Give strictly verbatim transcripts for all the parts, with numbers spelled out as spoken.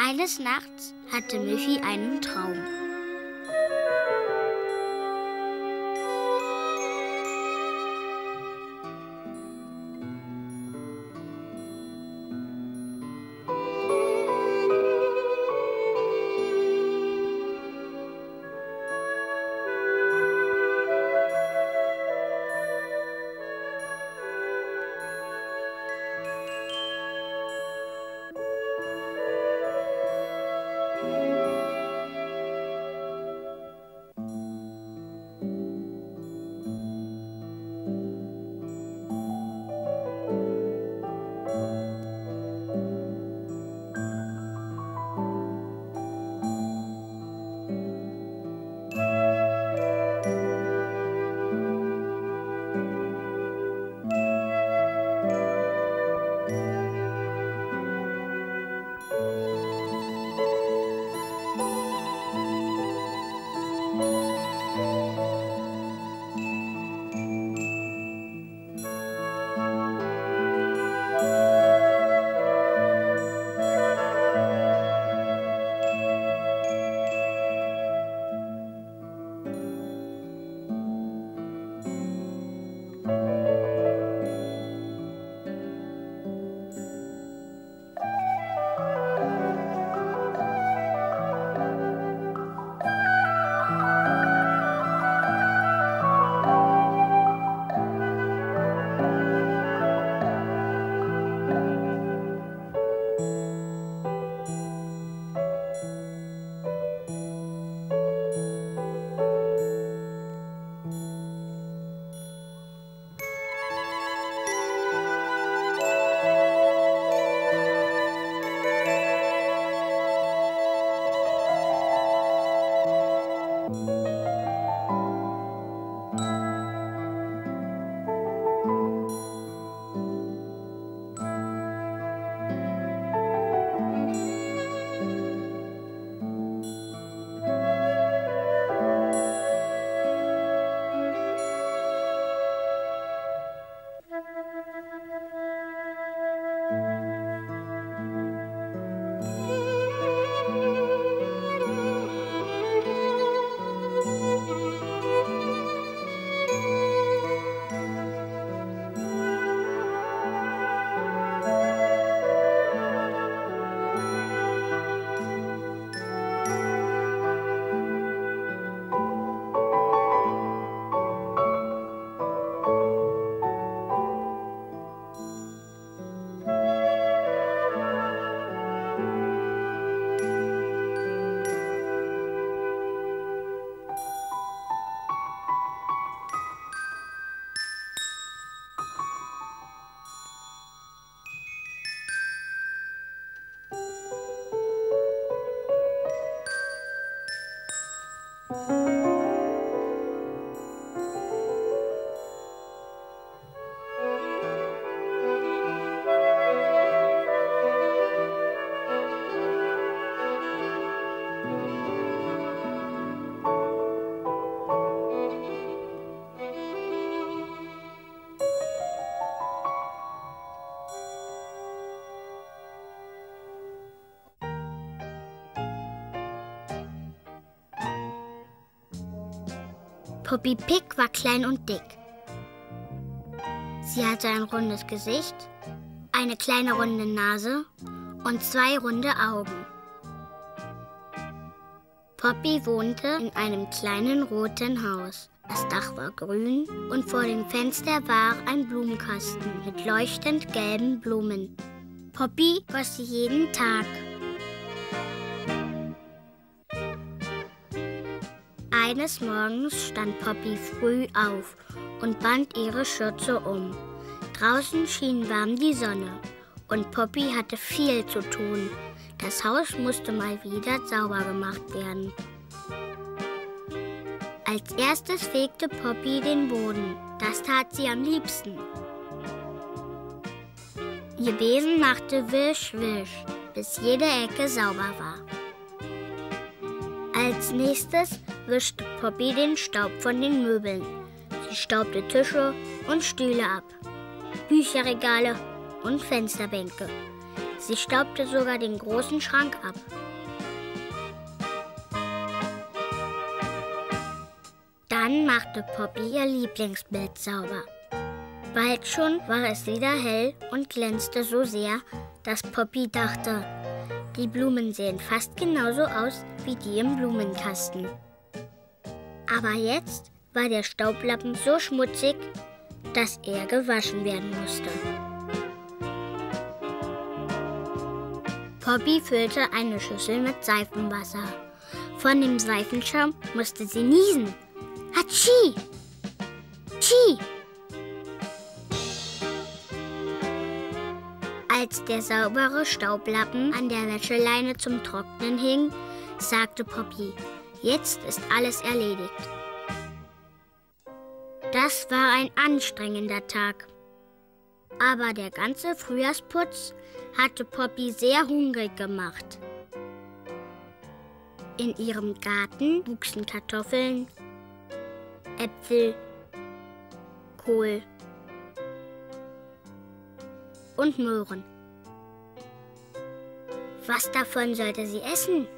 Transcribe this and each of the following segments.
Eines Nachts hatte Miffy einen Traum. Poppy Pig war klein und dick. Sie hatte ein rundes Gesicht, eine kleine runde Nase und zwei runde Augen. Poppy wohnte in einem kleinen roten Haus. Das Dach war grün und vor dem Fenster war ein Blumenkasten mit leuchtend gelben Blumen. Poppy goss sie jeden Tag. Eines Morgens stand Poppy früh auf und band ihre Schürze um. Draußen schien warm die Sonne und Poppy hatte viel zu tun. Das Haus musste mal wieder sauber gemacht werden. Als erstes fegte Poppy den Boden. Das tat sie am liebsten. Ihr Besen machte wisch, wisch, bis jede Ecke sauber war. Als nächstes wischte Poppy den Staub von den Möbeln. Sie staubte Tische und Stühle ab, Bücherregale und Fensterbänke. Sie staubte sogar den großen Schrank ab. Dann machte Poppy ihr Lieblingsbild sauber. Bald schon war es wieder hell und glänzte so sehr, dass Poppy dachte, die Blumen sehen fast genauso aus wie die im Blumenkasten. Aber jetzt war der Staublappen so schmutzig, dass er gewaschen werden musste. Poppy füllte eine Schüssel mit Seifenwasser. Von dem Seifenschaum musste sie niesen. Hatschi! Tschi! Als der saubere Staublappen an der Wäscheleine zum Trocknen hing, sagte Poppy, jetzt ist alles erledigt. Das war ein anstrengender Tag. Aber der ganze Frühjahrsputz hatte Poppy sehr hungrig gemacht. In ihrem Garten wuchsen Kartoffeln, Äpfel, Kohl und Möhren. Was davon sollte sie essen?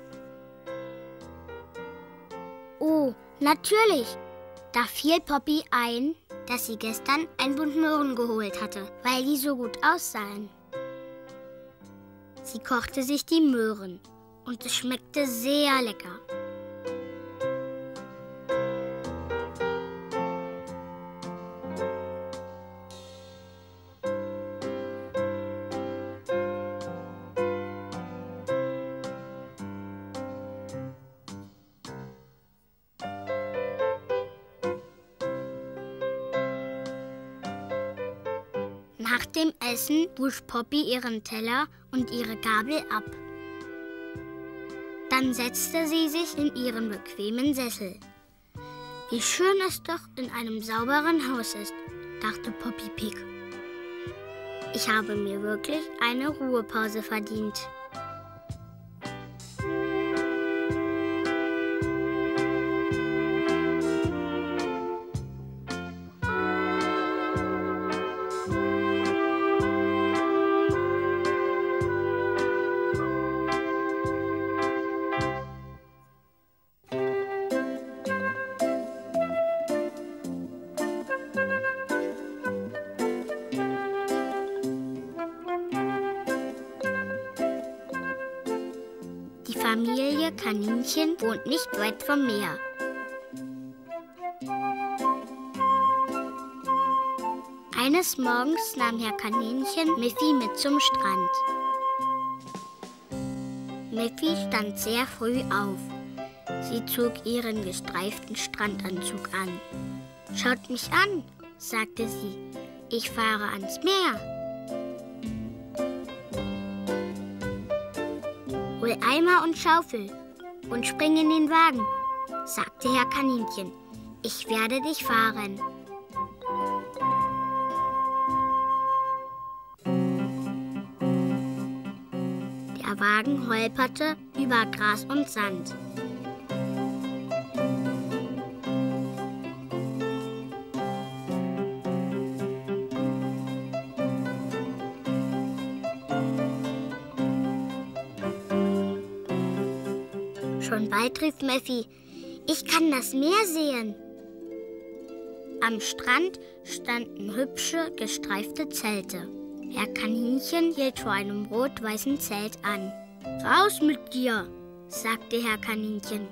Oh, natürlich! Da fiel Poppy ein, dass sie gestern ein Bund Möhren geholt hatte, weil die so gut aussahen. Sie kochte sich die Möhren und es schmeckte sehr lecker. Nach dem Essen wusch Poppy ihren Teller und ihre Gabel ab. Dann setzte sie sich in ihren bequemen Sessel. Wie schön es doch in einem sauberen Haus ist, dachte Poppy Pig. Ich habe mir wirklich eine Ruhepause verdient. Die Familie Kaninchen wohnt nicht weit vom Meer. Eines Morgens nahm Herr Kaninchen Miffy mit zum Strand. Miffy stand sehr früh auf. Sie zog ihren gestreiften Strandanzug an. »Schaut mich an«, sagte sie, »ich fahre ans Meer.« »Hol Eimer und Schaufel und spring in den Wagen«, sagte Herr Kaninchen. »Ich werde dich fahren.« Der Wagen holperte über Gras und Sand. Schon bald rief Miffy, »Ich kann das Meer sehen!« Am Strand standen hübsche, gestreifte Zelte. Herr Kaninchen hielt vor einem rot-weißen Zelt an. »Raus mit dir«, sagte Herr Kaninchen.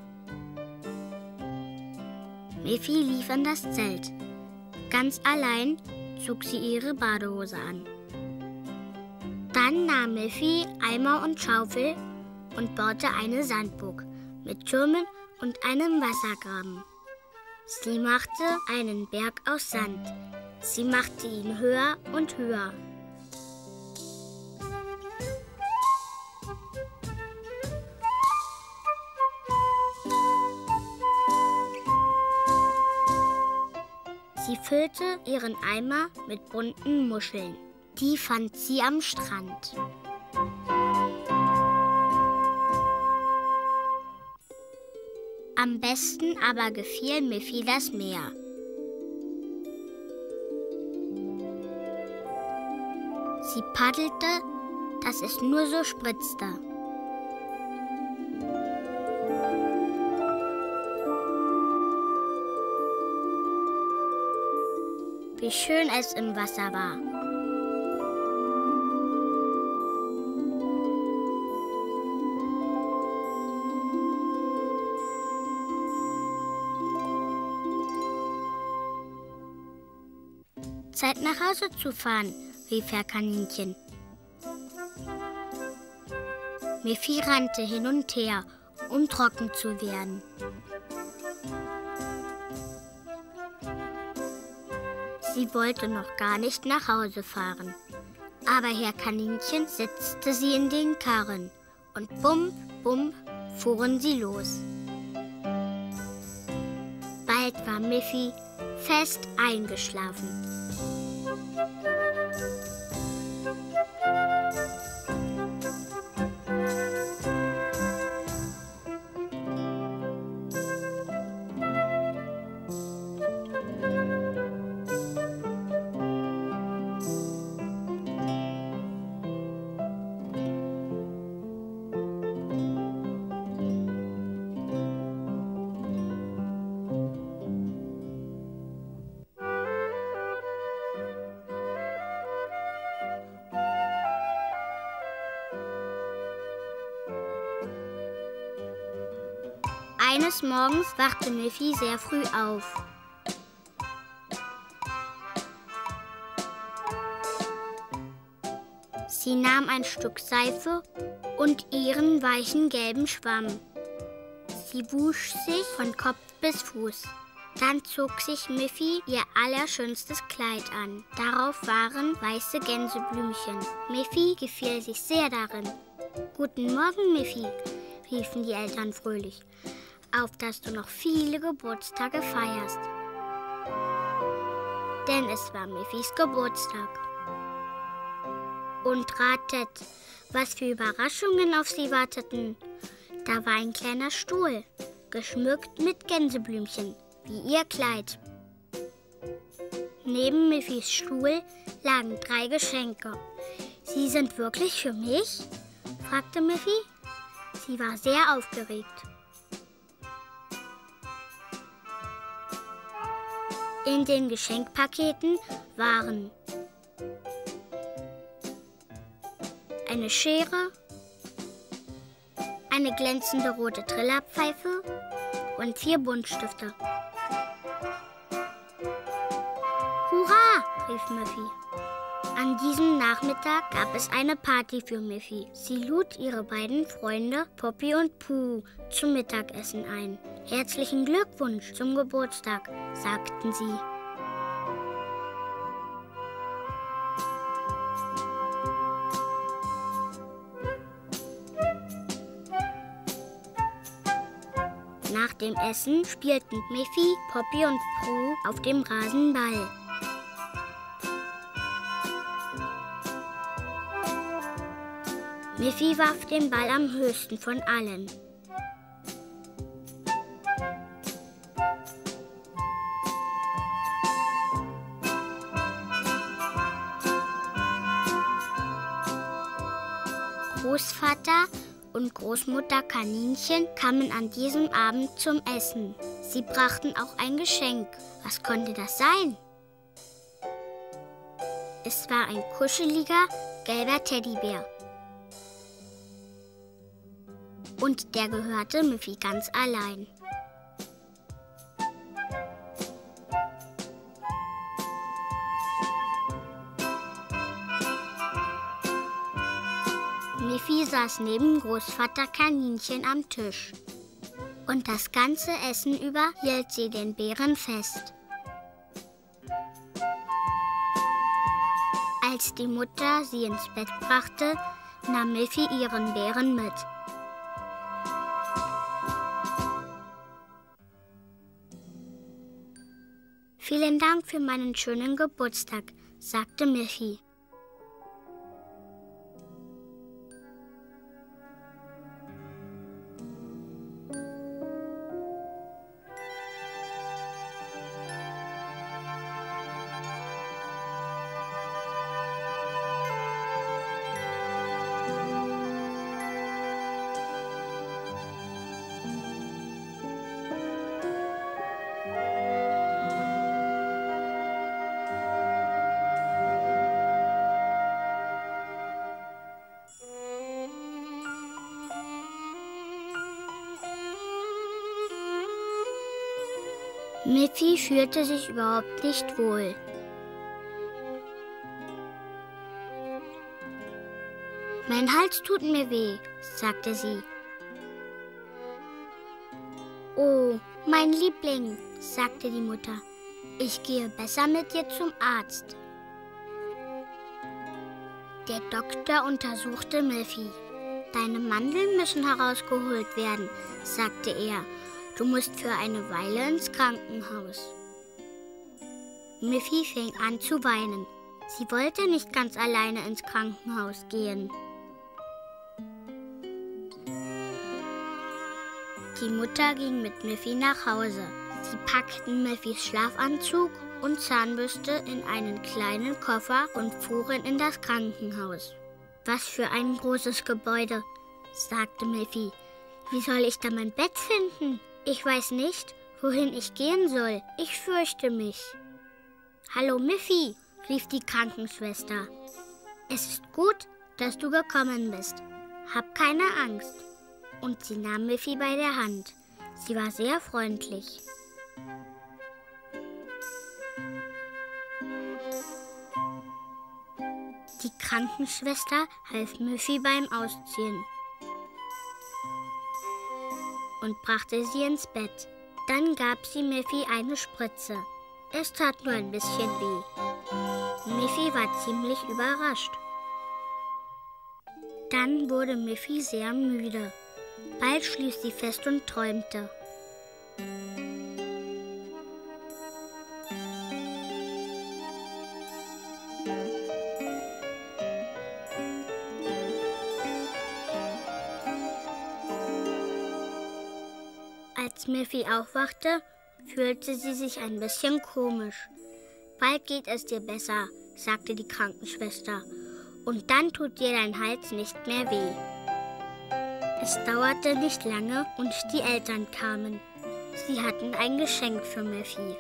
Miffy lief in das Zelt. Ganz allein zog sie ihre Badehose an. Dann nahm Miffy Eimer und Schaufel und baute eine Sandburg mit Türmen und einem Wassergraben. Sie machte einen Berg aus Sand. Sie machte ihn höher und höher. Sie füllte ihren Eimer mit bunten Muscheln. Die fand sie am Strand. Am besten aber gefiel Miffy das Meer. Sie paddelte dass es nur so spritzte. Wie schön es im Wasser war. Zeit nach Hause zu fahren, rief Herr Kaninchen. Miffy rannte hin und her, um trocken zu werden. Sie wollte noch gar nicht nach Hause fahren. Aber Herr Kaninchen setzte sie in den Karren und bump, bump fuhren sie los. Bald war Miffy fest eingeschlafen. Eines Morgens wachte Miffy sehr früh auf. Sie nahm ein Stück Seife und ihren weichen gelben Schwamm. Sie wusch sich von Kopf bis Fuß. Dann zog sich Miffy ihr allerschönstes Kleid an. Darauf waren weiße Gänseblümchen. Miffy gefiel sich sehr darin. »Guten Morgen, Miffy«, riefen die Eltern fröhlich. »Auf, dass du noch viele Geburtstage feierst.« Denn es war Miffys Geburtstag. Und ratet, was für Überraschungen auf sie warteten. Da war ein kleiner Stuhl, geschmückt mit Gänseblümchen, wie ihr Kleid. Neben Miffys Stuhl lagen drei Geschenke. »Sie sind wirklich für mich?« fragte Miffy. Sie war sehr aufgeregt. In den Geschenkpaketen waren eine Schere, eine glänzende rote Trillerpfeife und vier Buntstifte. »Hurra!« rief Miffy. An diesem Nachmittag gab es eine Party für Miffy. Sie lud ihre beiden Freunde Poppy und Pooh zum Mittagessen ein. »Herzlichen Glückwunsch zum Geburtstag«, sagten sie. Nach dem Essen spielten Miffy, Poppy und Pooh auf dem Rasen Ball. Miffy warf den Ball am höchsten von allen. Großvater und Großmutter Kaninchen kamen an diesem Abend zum Essen. Sie brachten auch ein Geschenk. Was konnte das sein? Es war ein kuscheliger, gelber Teddybär. Und der gehörte Miffy ganz allein. Miffy saß neben Großvater Kaninchen am Tisch. Und das ganze Essen über hielt sie den Bären fest. Als die Mutter sie ins Bett brachte, nahm Miffy ihren Bären mit. »Vielen Dank für meinen schönen Geburtstag«, sagte Miffy. Miffy fühlte sich überhaupt nicht wohl. »Mein Hals tut mir weh«, sagte sie. »Oh, mein Liebling«, sagte die Mutter, »ich gehe besser mit dir zum Arzt.« Der Doktor untersuchte Miffy. »Deine Mandeln müssen herausgeholt werden«, sagte er. »Du musst für eine Weile ins Krankenhaus.« Miffy fing an zu weinen. Sie wollte nicht ganz alleine ins Krankenhaus gehen. Die Mutter ging mit Miffy nach Hause. Sie packten Miffys Schlafanzug und Zahnbürste in einen kleinen Koffer und fuhren in das Krankenhaus. »Was für ein großes Gebäude«, sagte Miffy. »Wie soll ich da mein Bett finden? Ich weiß nicht, wohin ich gehen soll. Ich fürchte mich.« »Hallo Miffy«, rief die Krankenschwester. »Es ist gut, dass du gekommen bist. Hab keine Angst.« Und sie nahm Miffy bei der Hand. Sie war sehr freundlich. Die Krankenschwester half Miffy beim Ausziehen und brachte sie ins Bett. Dann gab sie Miffy eine Spritze. Es tat nur ein bisschen weh. Miffy war ziemlich überrascht. Dann wurde Miffy sehr müde. Bald schlief sie fest und träumte. Als Miffy aufwachte, fühlte sie sich ein bisschen komisch. »Bald geht es dir besser«, sagte die Krankenschwester. »Und dann tut dir dein Hals nicht mehr weh.« Es dauerte nicht lange und die Eltern kamen. Sie hatten ein Geschenk für Miffy.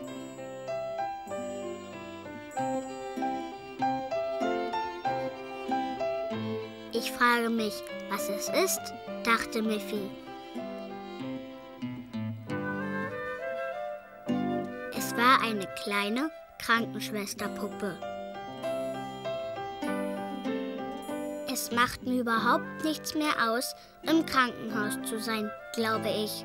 »Ich frage mich, was es ist«, dachte Miffy. Es war eine kleine Krankenschwesterpuppe. Es macht mir überhaupt nichts mehr aus, im Krankenhaus zu sein, glaube ich.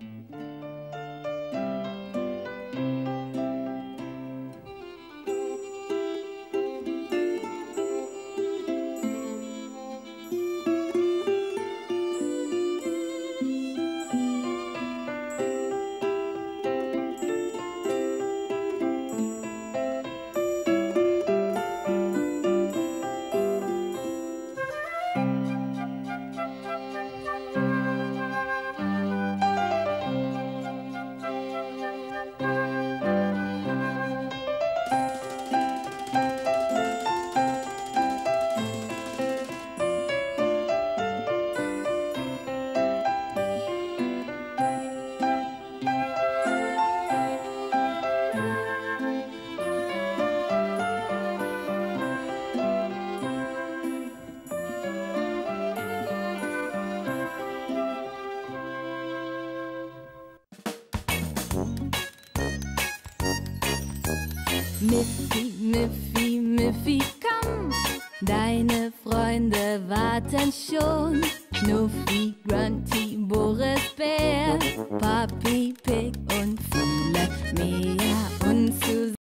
Miffy, Miffy, Miffy, komm! Deine Freunde warten schon. Schnuffi, Grunty, Boris Bär, Papi Pig und viele mehr.